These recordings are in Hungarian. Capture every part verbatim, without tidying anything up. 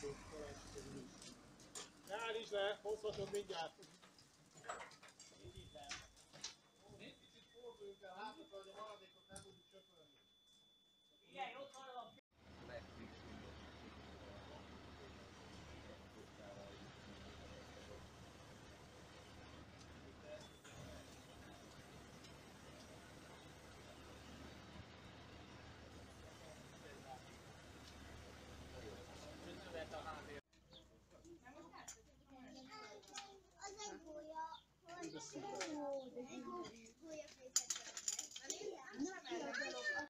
Ne állítsd le, hozhatod mindjárt. Kicsit forduljunk el hátra, hogy a maradékot nem tudjuk csöpölni. Figyelj, ott van a... Az egy gólya, hogy egy gólyafészet történt.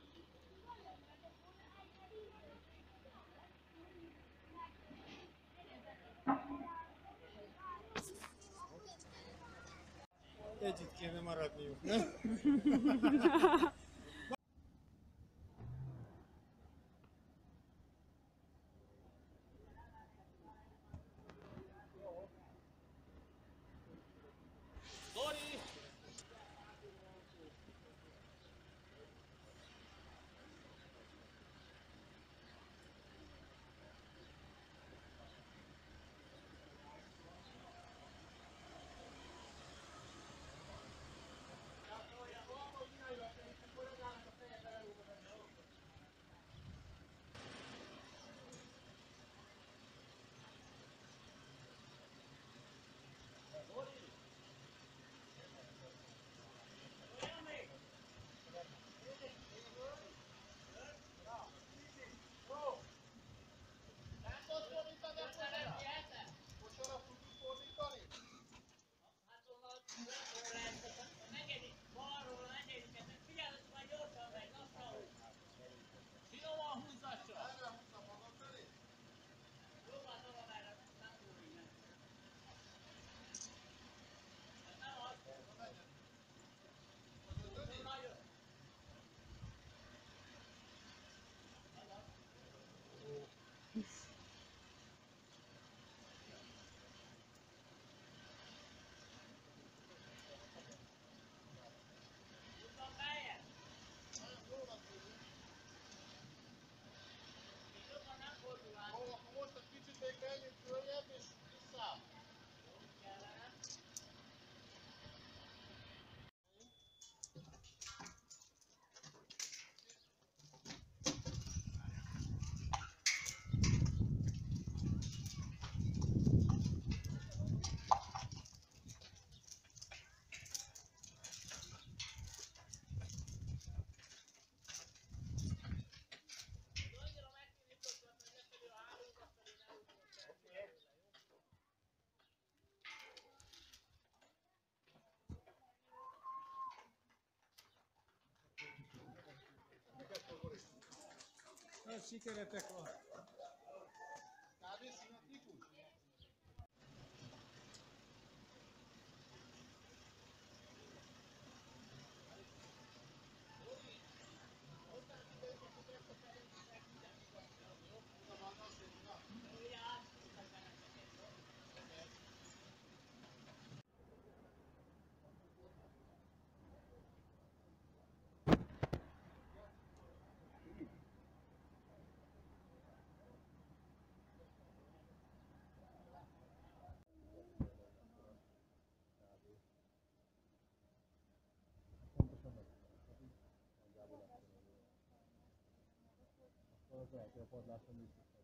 Együtt kéne maradniuk. Dori! Most egy kicsit még menjünk följebb és vissza. Hát sikeretek van. Kávé szinetikus? Az első padláson is.